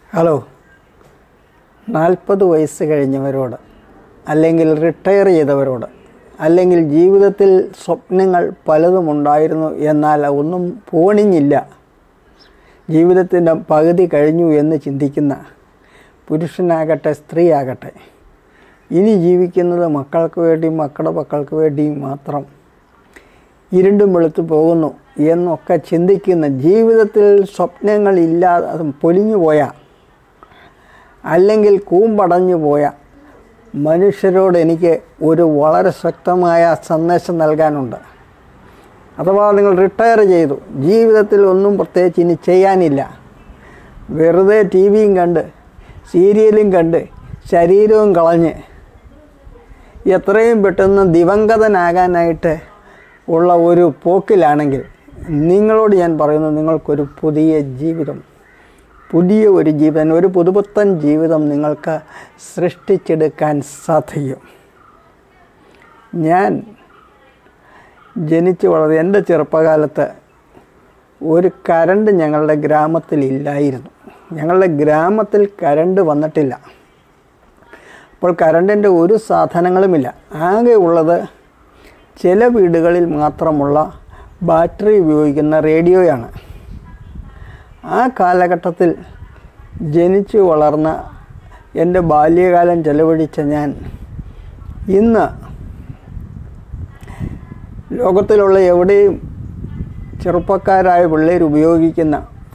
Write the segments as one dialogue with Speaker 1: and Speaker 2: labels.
Speaker 1: Hello, 40 വയസ്സ് കഴിഞ്ഞവരോട്, അല്ലെങ്കിൽ retire ചെയ്തവരോട്, അല്ലെങ്കിൽ ജീവിതത്തിൽ സ്വപ്നങ്ങൾ പലതുമുണ്ടായിരുന്നു, എന്നാൽ ഒന്നും പോണിഞ്ഞില്ല, ജീവിതത്തിൻ്റെ പകുതി കഴിഞ്ഞു എന്ന് ചിന്തിക്കുന്ന പുരുഷനാകട്ടെ സ്ത്രീയാകട്ടെ, ഇനി ജീവിക്കുന്നത് മക്കൾക്ക് വേണ്ടിയും മക്കളുടെ മക്കൾക്ക് വേണ്ടിയും മാത്രം, ഇരുണ്ടും വെളുത്തു പോകുന്നു എന്നൊക്കെ ചിന്തിക്കുന്ന, ജീവിതത്തിൽ സ്വപ്നങ്ങളില്ലാതെ അത് പൊലിഞ്ഞു പോയ, അല്ലെങ്കിൽ കൂമ്പടഞ്ഞു പോയ മനുഷ്യരോട് എനിക്ക് ഒരു വളരെ ശക്തമായ സന്ദേശം നൽകാനുണ്ട്. അഥവാ നിങ്ങൾ റിട്ടയർ ചെയ്തു, ജീവിതത്തിൽ ഒന്നും പ്രത്യേകിച്ച് ഇനി ചെയ്യാനില്ല, വെറുതെ ടി വിയും കണ്ട് സീരിയലും കണ്ട് ശരീരവും കളഞ്ഞ് എത്രയും പെട്ടെന്ന് ദിവംഗതനാകാനായിട്ട് ഉള്ള ഒരു പോക്കിലാണെങ്കിൽ, നിങ്ങളോട് ഞാൻ പറയുന്നു, നിങ്ങൾക്കൊരു പുതിയ ജീവിതം, ഒരു പുതുപുത്തൻ ജീവിതം നിങ്ങൾക്ക് സൃഷ്ടിച്ചെടുക്കാൻ സാധിക്കും. ഞാൻ ജനിച്ചു വളർന്നത്, എൻ്റെ ചെറുപ്പകാലത്ത് ഒരു കരണ്ട് ഞങ്ങളുടെ ഗ്രാമത്തിൽ ഇല്ലായിരുന്നു. ഞങ്ങളുടെ ഗ്രാമത്തിൽ കരണ്ട് വന്നിട്ടില്ല. അപ്പോൾ കരണ്ടിൻ്റെ ഒരു സാധനങ്ങളുമില്ല. ആകെ ഉള്ളത് ചില വീടുകളിൽ മാത്രമുള്ള ബാറ്ററി ഉപയോഗിക്കുന്ന റേഡിയോയാണ്. ആ കാലഘട്ടത്തിൽ ജനിച്ചു വളർന്ന, എൻ്റെ ബാല്യകാലം ചെലവഴിച്ച ഞാൻ ഇന്ന് ലോകത്തിലുള്ള എവിടെയും ചെറുപ്പക്കാരായ പിള്ളേർ ഉപയോഗിക്കുന്ന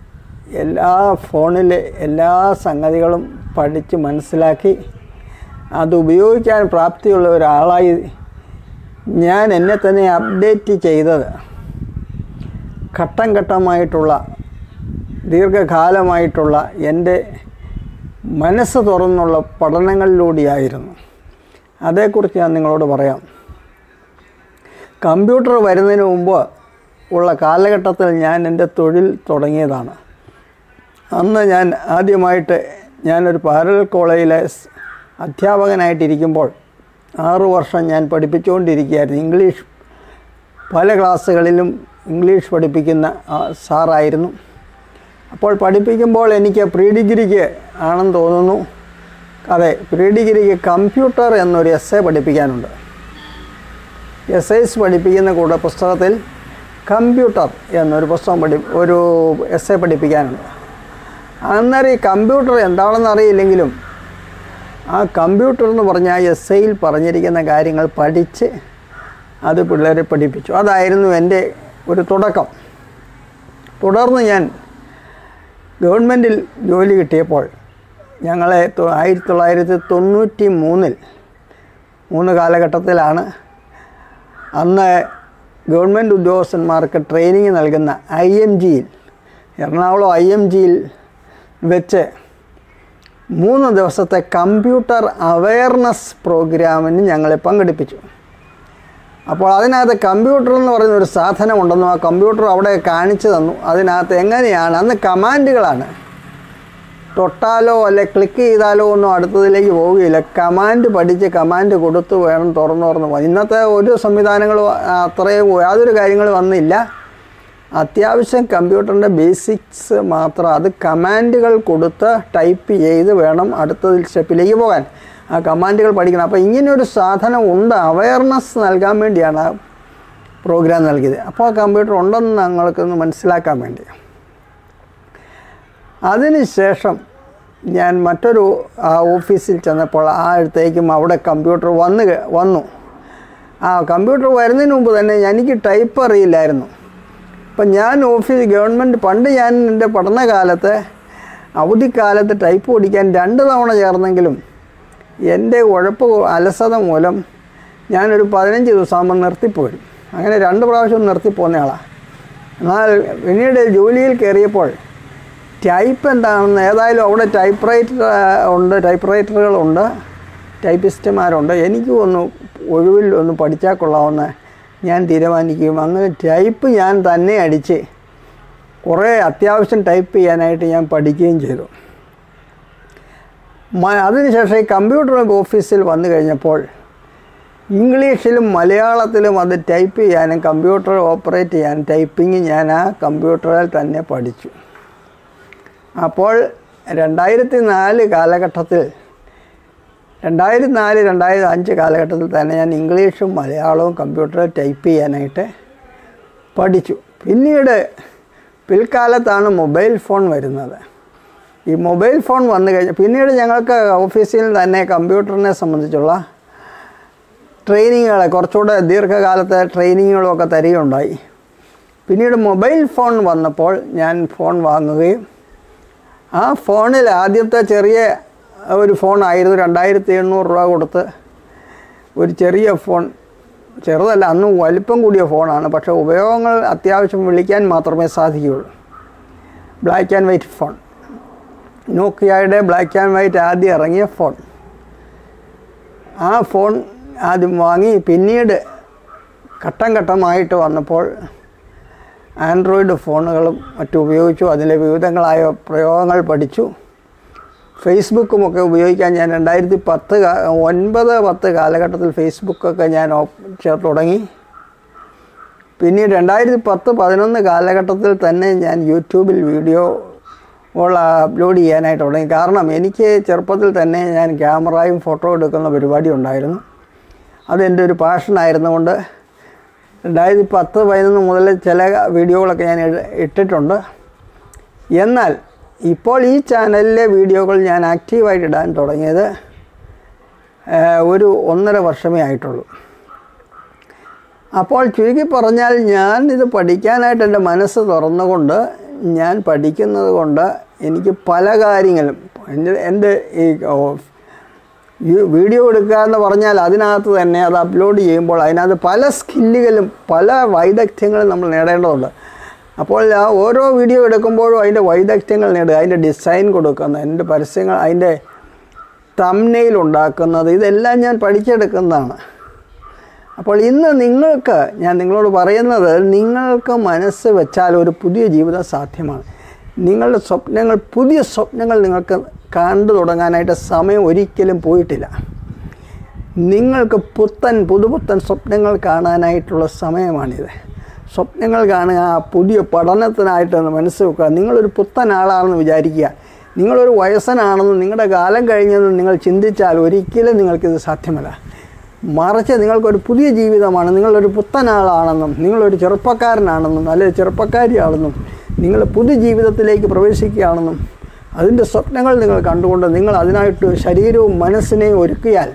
Speaker 1: ഫോണിലെ എല്ലാ സംഗതികളും പഠിച്ച് മനസ്സിലാക്കി അത് ഉപയോഗിക്കാൻ പ്രാപ്തിയുള്ള ഒരാളായി ഞാൻ എന്നെ തന്നെ അപ്ഡേറ്റ് ചെയ്തത് ഘട്ടം ഘട്ടമായിട്ടുള്ള, ദീർഘകാലമായിട്ടുള്ള എൻ്റെ മനസ്സ് തുറന്നുള്ള പഠനങ്ങളിലൂടെയായിരുന്നു. അതേക്കുറിച്ച് ഞാൻ നിങ്ങളോട് പറയാം. കമ്പ്യൂട്ടർ വരുന്നതിന് മുമ്പ് ഉള്ള കാലഘട്ടത്തിൽ ഞാൻ എൻ്റെ തൊഴിൽ തുടങ്ങിയതാണ്. അന്ന് ഞാൻ ആദ്യമായിട്ട് ഞാനൊരു പാരലൽ കോളേജിലെ അധ്യാപകനായിട്ടിരിക്കുമ്പോൾ 6 വർഷം ഞാൻ പഠിപ്പിച്ചുകൊണ്ടിരിക്കുകയായിരുന്നു. ഇംഗ്ലീഷ് പല ക്ലാസ്സുകളിലും ഇംഗ്ലീഷ് പഠിപ്പിക്കുന്ന സാറായിരുന്നു. അപ്പോൾ പഠിപ്പിക്കുമ്പോൾ എനിക്ക് പ്രീ ഡിഗ്രിക്ക് ആണെന്ന് തോന്നുന്നു, അതെ, പ്രീ ഡിഗ്രിക്ക് കമ്പ്യൂട്ടർ എന്നൊരു എസ്സേ പഠിപ്പിക്കാനുണ്ട്. എസ്സേസ് പഠിപ്പിക്കുന്ന കൂടെ പുസ്തകത്തിൽ കമ്പ്യൂട്ടർ എന്നൊരു പുസ്തകം ഒരു എസ്സേ പഠിപ്പിക്കാനുണ്ട്. അന്നേരം ഈ കമ്പ്യൂട്ടർ എന്താണെന്ന് അറിയില്ലെങ്കിലും ആ കമ്പ്യൂട്ടർ എന്ന് പറഞ്ഞാൽ ആ എസ്സേയിൽ പറഞ്ഞിരിക്കുന്ന കാര്യങ്ങൾ പഠിച്ച് അത് പിള്ളേരെ പഠിപ്പിച്ചു. അതായിരുന്നു എൻ്റെ ഒരു തുടക്കം. തുടർന്ന് ഞാൻ ഗവൺമെൻറ്റിൽ ജോലി കിട്ടിയപ്പോൾ ഞങ്ങളെ 1993 കാലഘട്ടത്തിലാണ് അന്ന് ഗവൺമെൻറ് ഉദ്യോഗസ്ഥന്മാർക്ക് ട്രെയിനിങ് നൽകുന്ന IMGയിൽ, എറണാകുളം IMGയിൽ വെച്ച് 3 ദിവസത്തെ കമ്പ്യൂട്ടർ അവയർനെസ് പ്രോഗ്രാമിന് ഞങ്ങളെ പങ്കെടുപ്പിച്ചു. അപ്പോൾ അതിനകത്ത് കമ്പ്യൂട്ടർ എന്ന് പറയുന്ന ഒരു സാധനമുണ്ടെന്നും ആ കമ്പ്യൂട്ടർ അവിടെ കാണിച്ചു തന്നു. അതിനകത്ത് എങ്ങനെയാണ്, അന്ന് കമാൻഡുകളാണ്, തൊട്ടാലോ അല്ലെ ക്ലിക്ക് ചെയ്താലോ ഒന്നും അടുത്തതിലേക്ക് പോവുകയില്ല. കമാൻഡ് പഠിച്ച് കമാൻഡ് കൊടുത്ത് വേണം തുറന്നു പോകാൻ. ഇന്നത്തെ ഒരു സംവിധാനങ്ങളും അത്രയും യാതൊരു കാര്യങ്ങളും വന്നില്ല. അത്യാവശ്യം കമ്പ്യൂട്ടറിൻ്റെ ബേസിക്സ് മാത്രം, അത് കമാൻഡുകൾ കൊടുത്ത് ടൈപ്പ് ചെയ്ത് വേണം അടുത്ത സ്റ്റെപ്പിലേക്ക് പോകാൻ. ആ കമാൻഡുകൾ പഠിക്കണം. അപ്പോൾ ഇങ്ങനെയൊരു സാധനം ഉണ്ട്, അവയർനെസ് നൽകാൻ വേണ്ടിയാണ് ആ പ്രോഗ്രാം നൽകിയത്. അപ്പോൾ ആ കമ്പ്യൂട്ടർ ഉണ്ടെന്ന് ഞങ്ങൾക്കൊന്ന് മനസ്സിലാക്കാൻ വേണ്ടി. അതിനുശേഷം ഞാൻ മറ്റൊരു ഓഫീസിൽ ചെന്നപ്പോൾ അടുത്തേക്കും അവിടെ കമ്പ്യൂട്ടർ വന്നു. ആ കമ്പ്യൂട്ടർ വരുന്നതിന് മുമ്പ് തന്നെ എനിക്ക് ടൈപ്പ് അറിയില്ലായിരുന്നു. അപ്പം ഞാൻ ഗവൺമെൻറ് പണ്ട് ഞാൻ എൻ്റെ പഠനകാലത്ത് അവധിക്കാലത്ത് ടൈപ്പ് പഠിക്കാൻ 2 തവണ ചേർന്നെങ്കിലും എൻ്റെ അലസത മൂലം ഞാനൊരു 15 ദിവസമാകുമ്പോൾ നിർത്തിപ്പോരും. അങ്ങനെ 2 പ്രാവശ്യം നിർത്തിപ്പോകുന്ന ആളാണ്. എന്നാൽ പിന്നീട് ജോലിയിൽ കയറിയപ്പോൾ ടൈപ്പ് എന്താണെന്ന്, ഏതായാലും അവിടെ ടൈപ്പ്റൈറ്ററുകളുണ്ട്, ടൈപ്പിസ്റ്റുമാരുണ്ട്, എനിക്കും ഒഴിവിൽ ഒന്ന് പഠിച്ചാൽ കൊള്ളാമെന്ന് ഞാൻ തീരുമാനിക്കുകയും അങ്ങനെ ടൈപ്പ് ഞാൻ തന്നെ അടിച്ച് കുറേ അത്യാവശ്യം ടൈപ്പ് ചെയ്യാനായിട്ട് ഞാൻ പഠിക്കുകയും ചെയ്തു. അതിനുശേഷം ഈ കമ്പ്യൂട്ടർ ഓഫീസിൽ വന്നു കഴിഞ്ഞപ്പോൾ ഇംഗ്ലീഷിലും മലയാളത്തിലും അത് ടൈപ്പ് ചെയ്യാനും കമ്പ്യൂട്ടർ ഓപ്പറേറ്റ് ചെയ്യാനും ടൈപ്പിങ് ഞാൻ ആ കമ്പ്യൂട്ടറിൽ തന്നെ പഠിച്ചു. അപ്പോൾ 2004 കാലഘട്ടത്തിൽ 2004-2005 കാലഘട്ടത്തിൽ തന്നെ ഞാൻ ഇംഗ്ലീഷും മലയാളവും കമ്പ്യൂട്ടറിൽ ടൈപ്പ് ചെയ്യാനായിട്ട് പഠിച്ചു. പിൽക്കാലത്താണ് മൊബൈൽ ഫോൺ വരുന്നത്. ഈ മൊബൈൽ ഫോൺ വന്നു കഴിഞ്ഞാൽ പിന്നീട് ഞങ്ങൾക്ക് ഓഫീസിൽ തന്നെ കമ്പ്യൂട്ടറിനെ സംബന്ധിച്ചുള്ള ട്രെയിനിങ്ങുകൾ, കുറച്ചുകൂടെ ദീർഘകാലത്തെ ട്രെയിനിങ്ങുകളൊക്കെ തരികയുണ്ടായി. പിന്നീട് മൊബൈൽ ഫോൺ വന്നപ്പോൾ ഞാൻ ഫോൺ വാങ്ങുകയും ആ ഫോണിൽ ആദ്യത്തെ ചെറിയ ഒരു ഫോണായിരുന്നു, 2700 രൂപ കൊടുത്ത് ഒരു ചെറിയ ഫോൺ, ചെറുതല്ല, അന്ന് വലിപ്പം കൂടിയ ഫോണാണ്. പക്ഷേ ഉപയോഗങ്ങൾ അത്യാവശ്യം വിളിക്കാൻ മാത്രമേ സാധിക്കുകയുള്ളൂ. ബ്ലാക്ക് ആൻഡ് വൈറ്റ് ഫോൺ, നോക്കിയയുടെ ബ്ലാക്ക് ആൻഡ് വൈറ്റ് ആദ്യം ഇറങ്ങിയ ഫോൺ. ആ ഫോൺ ആദ്യം വാങ്ങി. പിന്നീട് ഘട്ടം ഘട്ടമായിട്ട് വന്നപ്പോൾ ആൻഡ്രോയിഡ് ഫോണുകളും മറ്റും ഉപയോഗിച്ചു. അതിലെ വിവിധങ്ങളായ പ്രയോഗങ്ങൾ പഠിച്ചു. ഫേസ്ബുക്കുമൊക്കെ ഉപയോഗിക്കാൻ ഞാൻ 2009-10 കാലഘട്ടത്തിൽ ഫേസ്ബുക്കൊക്കെ ഞാൻ തുടങ്ങി. പിന്നീട് 2010-11 കാലഘട്ടത്തിൽ തന്നെ ഞാൻ യൂട്യൂബിൽ വീഡിയോകൾ അപ്ലോഡ് ചെയ്യാനായിട്ട് തുടങ്ങി. കാരണം എനിക്ക് ചെറുപ്പത്തിൽ തന്നെ ഞാൻ ക്യാമറയും ഫോട്ടോ എടുക്കുന്ന പരിപാടി ഉണ്ടായിരുന്നു. അതെൻ്റെ ഒരു പാഷനായിരുന്നുകൊണ്ട് 2010-11 മുതൽ ചില വീഡിയോകളൊക്കെ ഞാൻ ഇട്ടിട്ടുണ്ട്. എന്നാൽ ഇപ്പോൾ ഈ ചാനലിലെ വീഡിയോകൾ ഞാൻ ആക്റ്റീവായിട്ട് ഇടാൻ തുടങ്ങിയത് ഒരു 1.5 വർഷമേ ആയിട്ടുള്ളൂ. അപ്പോൾ ചുരുക്കി പറഞ്ഞാൽ ഞാൻ ഇത് പഠിക്കാനായിട്ട് എൻ്റെ മനസ്സ് തുറന്നുകൊണ്ട് ഞാൻ പഠിക്കുന്നത് കൊണ്ട് എനിക്ക് പല കാര്യങ്ങളും എൻ്റെ ഈ വീഡിയോ എടുക്കുക എന്ന് പറഞ്ഞാൽ അതിനകത്ത് തന്നെ അത് അപ്ലോഡ് ചെയ്യുമ്പോൾ അതിനകത്ത് പല സ്കില്ലുകളും പല വൈദഗ്ധ്യങ്ങളും നമ്മൾ നേടേണ്ടതുണ്ട്. അപ്പോൾ ആ ഓരോ വീഡിയോ എടുക്കുമ്പോഴും അതിൻ്റെ വൈദഗ്ധ്യങ്ങൾ നേടുക, അതിൻ്റെ ഡിസൈൻ കൊടുക്കുന്നത്, അതിൻ്റെ പരസ്യങ്ങൾ, അതിൻ്റെ തംബ്നെയിൽ ഉണ്ടാക്കുന്നത്, ഇതെല്ലാം ഞാൻ പഠിച്ചെടുക്കുന്നതാണ്. അപ്പോൾ ഇന്ന് ഞാൻ നിങ്ങളോട് പറയുന്നത്, നിങ്ങൾക്ക് മനസ്സ് വെച്ചാൽ ഒരു പുതിയ ജീവിതം സാധ്യമാണ്. നിങ്ങളുടെ സ്വപ്നങ്ങൾ, പുതിയ സ്വപ്നങ്ങൾ നിങ്ങൾക്ക് കണ്ടു തുടങ്ങാനായിട്ട് സമയം ഒരിക്കലും പോയിട്ടില്ല. നിങ്ങൾക്ക് പുതുപുത്തൻ സ്വപ്നങ്ങൾ കാണാനായിട്ടുള്ള സമയമാണിത്. സ്വപ്നങ്ങൾ കാണുക, പുതിയ പഠനത്തിനായിട്ടൊന്ന് മനസ്സ് വെക്കുക. നിങ്ങളൊരു പുത്തൻ ആളാണെന്ന് വിചാരിക്കുക. നിങ്ങളൊരു വയസ്സനാണെന്ന്, നിങ്ങളുടെ കാലം കഴിഞ്ഞെന്ന് നിങ്ങൾ ചിന്തിച്ചാൽ ഒരിക്കലും നിങ്ങൾക്കിത് സാധ്യമല്ല. മറിച്ച് നിങ്ങൾക്കൊരു പുതിയ ജീവിതമാണ്, നിങ്ങളൊരു പുത്തൻ ആളാണെന്നും നിങ്ങളൊരു ചെറുപ്പക്കാരനാണെന്നും നല്ലൊരു ചെറുപ്പക്കാരിയാണെന്നും നിങ്ങൾ പുതിയ ജീവിതത്തിലേക്ക് പ്രവേശിക്കുകയാണെന്നും അതിൻ്റെ സ്വപ്നങ്ങൾ നിങ്ങൾ കണ്ടുകൊണ്ട് നിങ്ങൾ അതിനായിട്ട് ശരീരവും മനസ്സിനെയും ഒരുക്കിയാൽ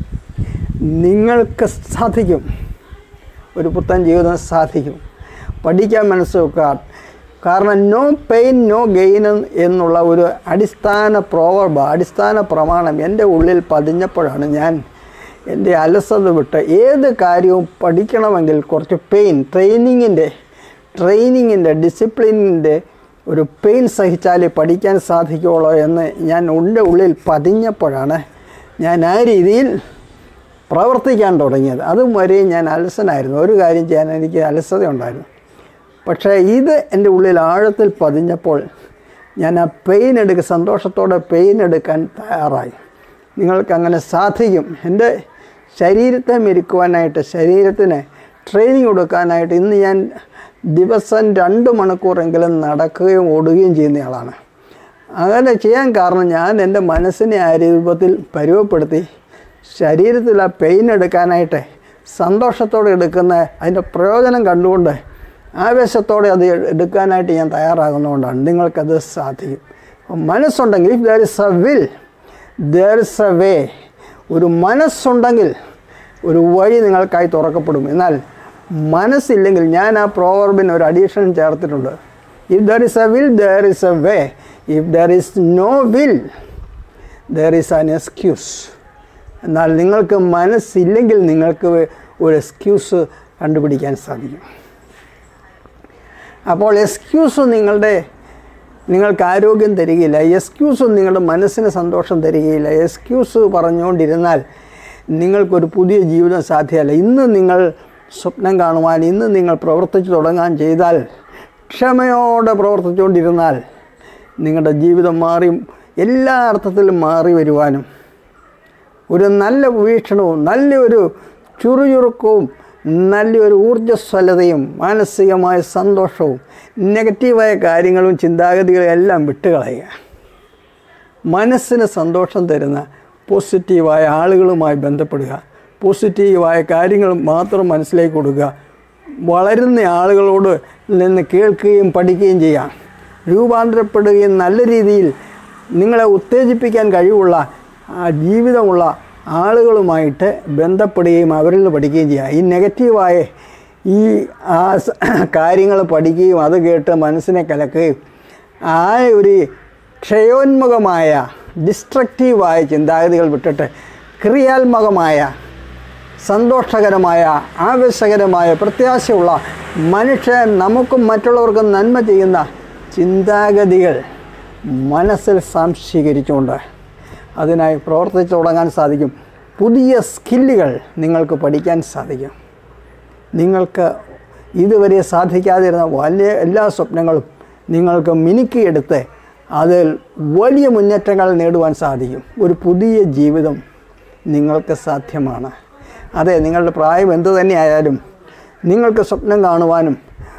Speaker 1: നിങ്ങൾക്ക് സാധിക്കും, ഒരു പുത്തൻ ജീവിതം സാധിക്കും. പഠിക്കാൻ മനസ്സ് വെക്കുക. കാരണം നോ പെയിൻ നോ ഗെയിൻ എന്നുള്ള ഒരു അടിസ്ഥാന പ്രമാണം എൻ്റെ ഉള്ളിൽ പതിഞ്ഞപ്പോഴാണ് ഞാൻ എൻ്റെ അലസത വിട്ട് ഏത് കാര്യവും പഠിക്കണമെങ്കിൽ കുറച്ച് പെയിൻ, ട്രെയിനിങ്ങിൻ്റെ ഡിസിപ്ലിനിൻ്റെ ഒരു പെയിൻ സഹിച്ചാലേ പഠിക്കാൻ സാധിക്കുകയുള്ളൂ എന്ന് എൻ്റെ ഉള്ളിൽ പതിഞ്ഞപ്പോഴാണ് ഞാൻ ആ രീതിയിൽ പ്രവർത്തിക്കാൻ തുടങ്ങിയത്. അതും വരെയും ഞാൻ അലസനായിരുന്നു. ഒരു കാര്യം ചെയ്യാൻ എനിക്ക് അലസതയുണ്ടായിരുന്നു. പക്ഷേ ഇത് എൻ്റെ ഉള്ളിൽ ആഴത്തിൽ പതിഞ്ഞപ്പോൾ ഞാൻ ആ സന്തോഷത്തോടെ പെയിൻ എടുക്കാൻ തയ്യാറായി. നിങ്ങൾക്കങ്ങനെ സാധിക്കും. എൻ്റെ ശരീരത്തെ മെരുക്കുവാനായിട്ട്, ശരീരത്തിന് ട്രെയിനിങ് കൊടുക്കാനായിട്ട് ഇന്ന് ഞാൻ ദിവസം 2 മണിക്കൂറെങ്കിലും നടക്കുകയും ഓടുകയും ചെയ്യുന്നയാളാണ്. അങ്ങനെ ചെയ്യാൻ കാരണം ഞാൻ എൻ്റെ മനസ്സിനെ ആ രൂപത്തിൽ പരുവപ്പെടുത്തി ശരീരത്തിൽ ആ പെയിൻ എടുക്കാനായിട്ട് സന്തോഷത്തോടെ എടുക്കുന്ന അതിൻ്റെ പ്രയോജനം കണ്ടുകൊണ്ട് ആവേശത്തോടെ അത് എടുക്കാനായിട്ട് ഞാൻ തയ്യാറാകുന്നതുകൊണ്ടാണ്. നിങ്ങൾക്കത് സാധിക്കും. മനസ്സുണ്ടെങ്കിൽ, if there is a will there is a way. ഒരു മനസ്സുണ്ടെങ്കിൽ ഒരു വഴി നിങ്ങൾക്കായി തുറക്കപ്പെടും. എന്നാൽ മനസ്സില്ലെങ്കിൽ, ഞാൻ ആ പ്രോവർബിന് ഒരു അഡീഷൻ ചേർത്തിട്ടുണ്ട്. If there is a will there is a way, if there is no will there is an excuse. എന്നാൽ നിങ്ങൾക്ക് മനസ്സില്ലെങ്കിൽ നിങ്ങൾക്ക് ഒരു എക്സ്ക്യൂസ് കണ്ടുപിടിക്കാൻ സാധിക്കും. അപ്പോൾ എക്സ്ക്യൂസ് നിങ്ങൾക്ക് ആരോഗ്യം തരികയില്ല. എക്സ്ക്യൂസ് നിങ്ങളുടെ മനസ്സിന് സന്തോഷം തരികയില്ല. എക്സ്ക്യൂസ് പറഞ്ഞുകൊണ്ടിരുന്നാൽ നിങ്ങൾക്കൊരു പുതിയ ജീവിതം സാധ്യമല്ല. ഇന്ന് നിങ്ങൾ സ്വപ്നം കാണുവാൻ, ഇന്ന് നിങ്ങൾ പ്രവർത്തിച്ചു തുടങ്ങാൻ ചെയ്താൽ, ക്ഷമയോടെ പ്രവർത്തിച്ചുകൊണ്ടിരുന്നാൽ നിങ്ങളുടെ ജീവിതം എല്ലാ അർത്ഥത്തിലും മാറി വരുവാനും ഒരു നല്ല വീക്ഷണവും നല്ലൊരു ചുറുചുറുക്കവും നല്ലൊരു ഊർജ്ജസ്വലതയും മാനസികമായ സന്തോഷവും നെഗറ്റീവായ കാര്യങ്ങളും ചിന്താഗതികളും എല്ലാം വിട്ടുകളയുക. മനസ്സിന് സന്തോഷം തരുന്ന പോസിറ്റീവായ ആളുകളുമായി ബന്ധപ്പെടുക, പോസിറ്റീവായ കാര്യങ്ങൾ മാത്രം മനസ്സിലേക്ക് കൊടുക്കുക, വളരുന്ന ആളുകളോട് നിന്ന് കേൾക്കുകയും പഠിക്കുകയും ചെയ്യാം, രൂപാന്തരപ്പെടുകയും നല്ല രീതിയിൽ നിങ്ങളെ ഉത്തേജിപ്പിക്കാൻ കഴിവുള്ള ജീവിതമുള്ള ആളുകളുമായിട്ട് ബന്ധപ്പെടുകയും അവരിൽ നിന്ന് പഠിക്കുകയും ചെയ്യുക. ഈ നെഗറ്റീവായ ഈ കാര്യങ്ങൾ പഠിക്കുകയും അത് കേട്ട് മനസ്സിനെ കലക്കുകയും ആ ഒരു ക്ഷയോന്മുഖമായ ഡിസ്ട്രക്റ്റീവായ ചിന്താഗതികൾ വിട്ടിട്ട് ക്രിയാത്മകമായ സന്തോഷകരമായ ആവേശകരമായ പ്രത്യാശയുള്ള മനുഷ്യൻ നമുക്കും മറ്റുള്ളവർക്കും നന്മ ചെയ്യുന്ന ചിന്താഗതികൾ മനസ്സിൽ സംശീകരിച്ചുകൊണ്ട് അതിനായി പ്രവർത്തിച്ചു തുടങ്ങാൻ സാധിക്കും. പുതിയ സ്കില്ലുകൾ നിങ്ങൾക്ക് പഠിക്കാൻ സാധിക്കും. നിങ്ങൾക്ക് ഇതുവരെ സാധിക്കാതിരുന്ന വലിയ എല്ലാ സ്വപ്നങ്ങളും നിങ്ങൾക്ക് മിനുക്കിയെടുത്ത് അതിൽ വലിയ മുന്നേറ്റങ്ങൾ നേടുവാൻ സാധിക്കും. ഒരു പുതിയ ജീവിതം നിങ്ങൾക്ക് സാധ്യമാണ്. അതെ, നിങ്ങളുടെ പ്രായം എന്തു തന്നെയായാലും നിങ്ങൾക്ക് സ്വപ്നം കാണുവാനും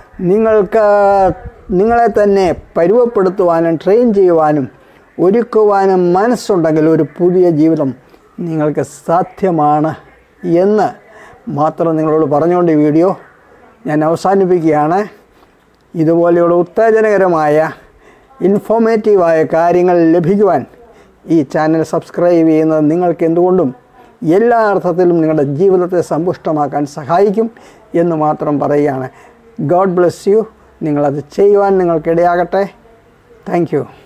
Speaker 1: നിങ്ങളെ തന്നെ പരുവപ്പെടുത്തുവാനും ട്രെയിൻ ചെയ്യുവാനും ഒരുക്കുവാനും മനസ്സുണ്ടെങ്കിൽ ഒരു പുതിയ ജീവിതം നിങ്ങൾക്ക് സാധ്യമാണ് എന്ന് മാത്രം നിങ്ങളോട് പറഞ്ഞുകൊണ്ട് ഈ വീഡിയോ ഞാൻ അവസാനിപ്പിക്കുകയാണ്. ഇതുപോലെയുള്ള ഉത്തേജനകരമായ ഇൻഫോർമേറ്റീവായ കാര്യങ്ങൾ ലഭിക്കുവാൻ ഈ ചാനൽ സബ്സ്ക്രൈബ് ചെയ്യുന്നത് നിങ്ങൾക്ക് എന്തുകൊണ്ടും എല്ലാ അർത്ഥത്തിലും നിങ്ങളുടെ ജീവിതത്തെ സമ്പുഷ്ടമാക്കാൻ സഹായിക്കും എന്ന് മാത്രം പറയുകയാണ്. God bless you. നിങ്ങളത് ചെയ്യുവാൻ നിങ്ങൾക്കിടയാകട്ടെ. Thank you.